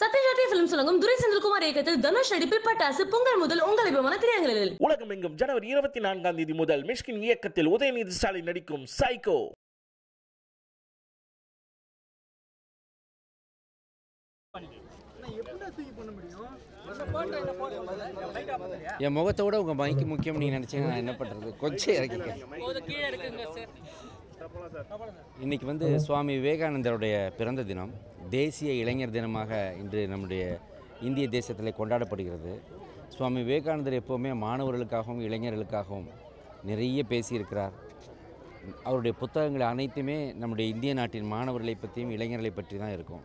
சத்யஜாதி films உலகம் துரை செந்தில்குமார் இயக்கத்தில் தனுஷ் நடிப்பில் பட்டாசு பொங்கல் முதல் உங்கள் அபிமான திரையரங்குகளில். உலகமெங்கும் ஜனவரி 24 முதல் மிஷ்கின் இயக்கத்தில் உதயநிதி ஸ்டாலின் நடிக்கும் சைக்கோ. என் முகத்தோட உங்கள் மைக்கு முக்கியம் நீங்கள் நினச்சிங்கன்னா நான் என்ன பண்ணுறது? கொஞ்சம் இறக்கிக்க. இன்றைக்கி சுவாமி விவேகானந்தருடைய பிறந்த தினம், தேசிய இளைஞர் தினமாக இன்று நம்முடைய இந்திய தேசத்தில் கொண்டாடப்படுகிறது. சுவாமி விவேகானந்தர் எப்போவுமே மாணவர்களுக்காகவும் இளைஞர்களுக்காகவும் நிறைய பேசியிருக்கிறார். அவருடைய புத்தகங்கள் அனைத்துமே நம்முடைய இந்திய நாட்டின் மாணவர்களை பற்றியும் இளைஞர்களை பற்றி தான் இருக்கும்.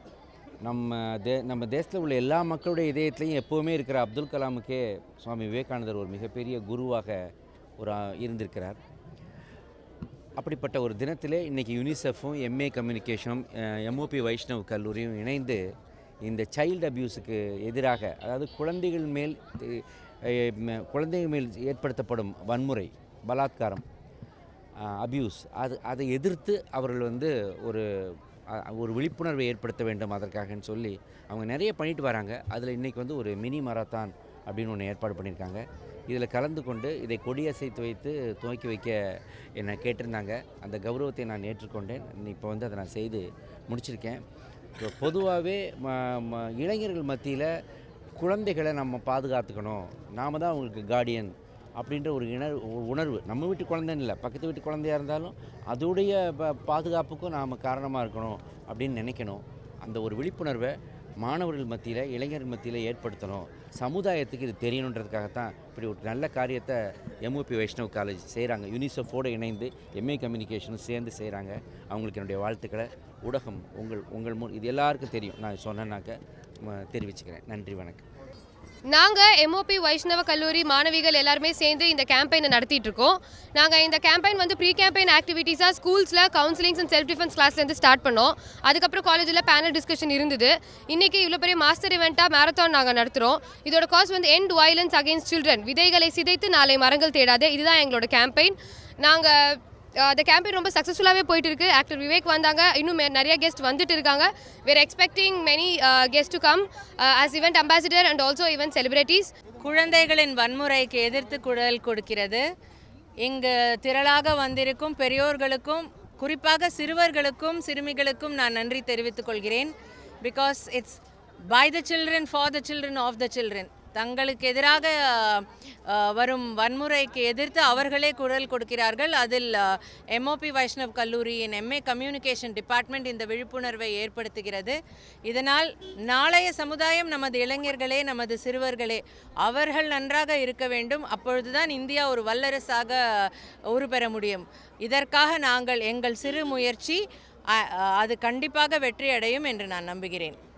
நம்ம தேசத்தில் உள்ள எல்லா மக்களுடைய இதயத்திலையும் எப்போவுமே இருக்கிற அப்துல் கலாமுக்கே சுவாமி விவேகானந்தர் ஒரு மிகப்பெரிய குருவாக இருந்திருக்கிறார். அப்படிப்பட்ட ஒரு தினத்திலே இன்றைக்கி யுனிசெஃப்பும் எம்ஏ கம்யூனிகேஷனும் எம்ஓபி வைஷ்ணவ் கல்லூரியும் இணைந்து இந்த சைல்டு அப்யூஸுக்கு எதிராக, அதாவது குழந்தைகள் மேல் ஏற்படுத்தப்படும் வன்முறை, பலாத்காரம், அப்யூஸ், அதை எதிர்த்து அவர்கள் ஒரு விழிப்புணர்வை ஏற்படுத்த வேண்டும் அதற்காகன்னு சொல்லி அவங்க நிறைய பண்ணிட்டு வராங்க. அதில் இன்றைக்கி ஒரு மினி மராத்தான் அப்படின்னு ஒன்று ஏற்பாடு பண்ணியிருக்காங்க. இதில் கலந்து கொண்டு இதை கொடியசைத்து வைத்து துவக்கி வைக்க என்னை கேட்டிருந்தாங்க. அந்த கௌரவத்தை நான் ஏற்றுக்கொண்டேன். இப்போ அதை நான் செய்து முடிச்சிருக்கேன். பொதுவாகவே இளைஞர்கள் மத்தியில் குழந்தைகளை நம்ம பாதுகாத்துக்கணும், நாம் தான் அவங்களுக்கு கார்டியன் அப்படின்ற ஒரு உணர்வு, நம்ம வீட்டு குழந்தைன்னு இல்லை, பக்கத்து வீட்டு குழந்தையாக இருந்தாலும் அதோடைய பாதுகாப்புக்கும் நாம் காரணமாக இருக்கணும் அப்படின்னு நினைக்கணும். அந்த ஒரு விழிப்புணர்வை மாணவர்கள் மத்தியில், இளைஞர்கள் மத்தியில் ஏற்படுத்தணும். சமுதாயத்துக்கு இது தெரியணுன்றதுக்காகத்தான் இப்படி ஒரு நல்ல காரியத்தை எம்ஓபி வைஷ்ணவ் காலேஜ் செய்கிறாங்க. யூனிசெஃபோடு இணைந்து எம்ஏ கம்யூனிகேஷனும் சேர்ந்து செய்கிறாங்க. அவங்களுக்கு என்னுடைய வாழ்த்துக்களை ஊடகம் உங்கள் இது எல்லாருக்கும் தெரியும், நான் சொன்னேன்னாக்க தெரிவிச்சுக்கிறேன். நன்றி, வணக்கம். நாங்கள் எம்ஓபி வைஷ்ணவ கல்லூரி மாணவிகள் எல்லாருமே சேர்ந்து இந்த கேம்பெயினை நடத்திட்டு இருக்கோம். நாங்கள் இந்த கேம்பெயின் ப்ரீ கேம்பெயின் ஆக்டிவிட்டீஸாக ஸ்கூல்ஸில் கவுன்சிலிங்ஸ் அண்ட் செல்ஃப் டிஃபென்ஸ் கிளாஸ்லேருந்து ஸ்டார்ட் பண்ணோம். அதுக்கப்புறம் காலேஜில் பேனல் டிஸ்கஷன் இருந்தது. இன்றைக்கி இவ்வளோ பெரிய மாஸ்டர் இவெண்ட்டாக மேரத்தான் நாங்கள் நடத்துகிறோம். இதோட cause end violence against children, விதைகளை சிதைத்து நாளை மரங்கள் தேடாது. இதுதான் எங்களோட கேம்பெயின். நாங்கள் அந்த கேம்பெயின் ரொம்ப சக்ஸஸ்ஃபுல்லாகவே போயிட்டு இருக்கு. ஆக்டர் விவேக் வந்தாங்க, இன்னும் நிறைய கெஸ்ட் வந்துட்டு இருக்காங்க. We're expecting many guest to come as event ambassador and also event celebrities. குழந்தைகளின் வன்முறைக்கு எதிர்த்து குரல் கொடுக்கிறது. இங்கு திரளாக வந்திருக்கும் பெரியோர்களுக்கும் குறிப்பாக சிறுவர்களுக்கும் சிறுமிகளுக்கும் நான் நன்றி தெரிவித்துக் கொள்கிறேன். Because it's by the children for the children of the children. தங்களுக்கு எதிராக வரும் வன்முறைக்கு எதிர்த்து அவர்களே குரல் கொடுக்கிறார்கள். அதில் எம்ஓபி வைஷ்ணவ் கல்லூரியின் எம்ஏ கம்யூனிகேஷன் டிபார்ட்மெண்ட் இந்த விழிப்புணர்வை ஏற்படுத்துகிறது. இதனால் நாளைய சமுதாயம் நமது இளைஞர்களே, நமது சிறுவர்களே, அவர்கள் நன்றாக இருக்க வேண்டும். அப்பொழுதுதான் இந்தியா ஒரு வல்லரசாக உருப்பெற முடியும். இதற்காக எங்கள் சிறு முயற்சி அது கண்டிப்பாக வெற்றி அடையும் என்று நான் நம்புகிறேன்.